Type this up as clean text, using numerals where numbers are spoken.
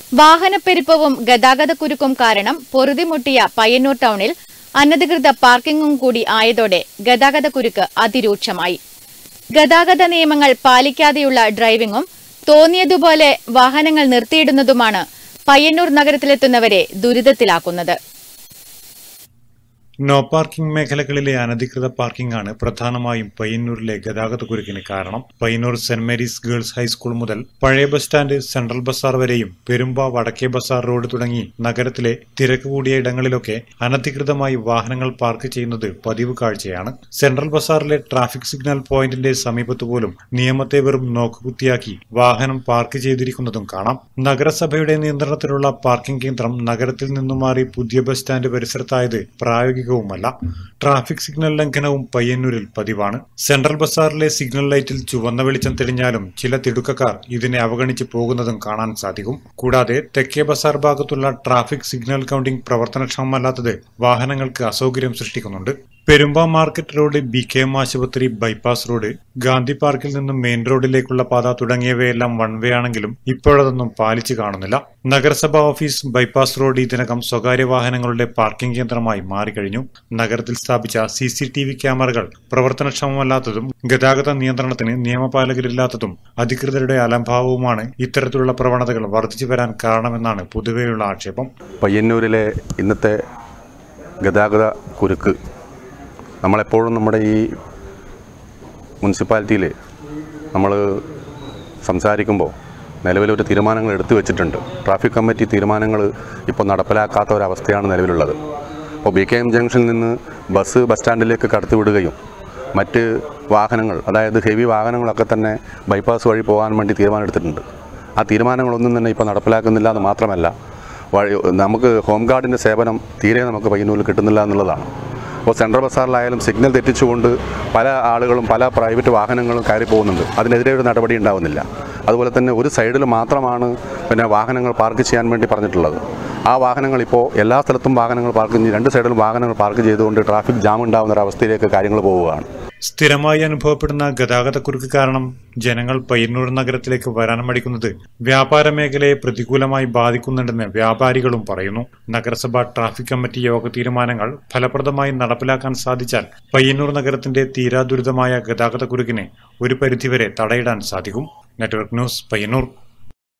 വാഹനപ്പെരുപ്പവും ഗതാഗതക്കുരുക്കും കാരണം പൊറുതിമുട്ടിയ പയ്യന്നൂർ ടൗണിൽ അനധികൃത പാർക്കിംഗും കൂടി ആയതോടെ ഗതാഗതക്കുരുക്ക് അതിരൂക്ഷമായി. ഗതാഗത നിയമങ്ങൾ പാലിക്കാതെയുള്ള ഡ്രൈവിംഗും തോന്നിയതുപോലെ വാഹനങ്ങൾ നിർത്തിയിടുന്നതുമാണ് പയ്യന്നൂർ നഗരത്തിലെത്തുന്നവരെ ദുരിതത്തിലാക്കുന്നത്. നോ പാർക്കിംഗ് മേഖലകളിലെ അനധികൃത പാർക്കിംഗ് ആണ് പ്രധാനമായും പയ്യന്നൂരിലെ ഗതാഗതക്കുരുക്കിന് കാരണം. Payyanur Saint Mary's girls high school മുതൽ പഴയ ബസ് സ്റ്റാൻഡ്, സെൻട്രൽ ബസാർ വരെയും പെരുമ്പ, വടക്കേ ബസാർ റോഡ് തുടങ്ങി നഗരത്തിലെ തിരക്ക് കൂടിയ ഇടങ്ങളിലൊക്കെ അനധികൃതമായി വാഹനങ്ങൾ പാർക്ക് ചെയ്യുന്നത് പതിവ് കാഴ്ചയാണ്. സെൻട്രൽ ബസാറിലെ ട്രാഫിക് സിഗ്നൽ പോയിന്റിന്റെ സമീപത്തുപോലും നിയമത്തെ വെറും നോക്കുകുത്തിയാക്കി വാഹനം പാർക്ക് ചെയ്തിരിക്കുന്നതും കാണാം. നഗരസഭയുടെ നിയന്ത്രണത്തിലുള്ള പാർക്കിംഗ് കേന്ദ്രം നഗരത്തിൽ നിന്നും മാറി പുതിയ ബസ് സ്റ്റാൻഡ് പരിസരത്തായത് പ്രായോഗിക ട്രാഫിക് സിഗ്നൽ ലംഘനവും പയ്യന്നൂരിൽ പതിവാണ്. സെൻട്രൽ ബസാറിലെ സിഗ്നൽ ലൈറ്റിൽ ചുവന്ന വെളിച്ചം തെളിഞ്ഞാലും ചില തിടുക്കക്കാർ ഇതിനെ അവഗണിച്ച് പോകുന്നതും കാണാൻ സാധിക്കും. കൂടാതെ തെക്കേ ബസാർ ഭാഗത്തുള്ള ട്രാഫിക് സിഗ്നൽ കൗണ്ടിംഗ് പ്രവർത്തനക്ഷമമല്ലാത്തത് വാഹനങ്ങൾക്ക് അസൗകര്യം സൃഷ്ടിക്കുന്നുണ്ട്. പെരുമ്പ മാർക്കറ്റ് റോഡ്, BKM ആശുപത്രി, ബൈപ്പാസ് റോഡ്, ഗാന്ധി പാർക്കിൽ നിന്നും മെയിൻ റോഡിലേക്കുള്ള പാത തുടങ്ങിയവയെല്ലാം വൺ വേ ആണെങ്കിലും ഇപ്പോഴതൊന്നും പാലിച്ചു കാണുന്നില്ല. നഗരസഭാ ഓഫീസ്, ബൈപ്പാസ് റോഡ് ഇതിനകം സ്വകാര്യ വാഹനങ്ങളുടെ പാർക്കിംഗ് കേന്ദ്രമായി മാറിക്കഴിഞ്ഞു. നഗരത്തിൽ സ്ഥാപിച്ച CCTV ക്യാമറകൾ പ്രവർത്തനക്ഷമമല്ലാത്തതും ഗതാഗത നിയന്ത്രണത്തിന് നിയമപാലകരില്ലാത്തതും അധികൃതരുടെ അലംഭാവവുമാണ് ഇത്തരത്തിലുള്ള പ്രവണതകൾ വർദ്ധിച്ചു വരാൻ കാരണമെന്നാണ് പൊതുവെയുള്ള ആക്ഷേപം. പയ്യന്നൂരിലെ ഇന്നത്തെ ഗതാഗത കുരുക്ക് നമ്മളെപ്പോഴും നമ്മുടെ ഈ മുനിസിപ്പാലിറ്റിയിൽ നമ്മൾ സംസാരിക്കുമ്പോൾ നിലവിലൊരു തീരുമാനങ്ങൾ എടുത്തു വെച്ചിട്ടുണ്ട്. ട്രാഫിക് കമ്മിറ്റി തീരുമാനങ്ങൾ ഇപ്പോൾ നടപ്പിലാക്കാത്ത ഒരവസ്ഥയാണ് നിലവിലുള്ളത്. അപ്പോൾ BKM ജംഗ്ഷനിൽ നിന്ന് ബസ് സ്റ്റാൻഡിലേക്ക് കടത്തിവിടുകയും മറ്റ് വാഹനങ്ങൾ, അതായത് ഹെവി വാഹനങ്ങളൊക്കെ തന്നെ ബൈപ്പാസ് വഴി പോകാൻ വേണ്ടി തീരുമാനമെടുത്തിട്ടുണ്ട്. ആ തീരുമാനങ്ങളൊന്നും തന്നെ ഇപ്പോൾ നടപ്പിലാക്കുന്നില്ല എന്ന് മാത്രമല്ല, നമുക്ക് ഹോം ഗാർഡിൻ്റെ സേവനം തീരെ നമുക്ക് പയ്യന്നൂരിൽ കിട്ടുന്നില്ല എന്നുള്ളതാണ്. അപ്പോൾ സെൻട്രൽ ബസാറിലായാലും സിഗ്നൽ തെറ്റിച്ചുകൊണ്ട് പല ആളുകളും പല പ്രൈവറ്റ് വാഹനങ്ങളും കയറി പോകുന്നുണ്ട്. അതിനെതിരെ ഒരു നടപടി ഉണ്ടാവുന്നില്ല. അതുപോലെ തന്നെ ഒരു സൈഡിൽ മാത്രമാണ് വാഹനങ്ങൾ പാർക്ക് ചെയ്യാൻ വേണ്ടി പറഞ്ഞിട്ടുള്ളത്. ആ വാഹനങ്ങൾ ഇപ്പോൾ എല്ലാ സ്ഥലത്തും വാഹനങ്ങൾ പാർക്ക് ചെയ്ത് രണ്ട് സൈഡിലും വാഹനങ്ങൾ പാർക്ക് ചെയ്തുകൊണ്ട് ട്രാഫിക് ജാം ഉണ്ടാകുന്ന ഒരു അവസ്ഥയിലേക്ക് കാര്യങ്ങൾ പോവുകയാണ്. സ്ഥിരമായി അനുഭവപ്പെടുന്ന ഗതാഗതക്കുരുക്ക് കാരണം ജനങ്ങൾ പയ്യന്നൂർ നഗരത്തിലേക്ക് വരാൻ മടിക്കുന്നത് വ്യാപാര മേഖലയെ പ്രതികൂലമായി ബാധിക്കുന്നുണ്ടെന്ന് വ്യാപാരികളും പറയുന്നു. നഗരസഭ ട്രാഫിക് കമ്മിറ്റി യോഗ തീരുമാനങ്ങൾ ഫലപ്രദമായി നടപ്പിലാക്കാൻ സാധിച്ചാൽ പയ്യന്നൂർ നഗരത്തിന്റെ തീരാദുരിതമായ ഗതാഗതക്കുരുക്കിനെ ഒരു പരിധിവരെ തടയിടാൻ സാധിക്കും. Network news, Payyanur.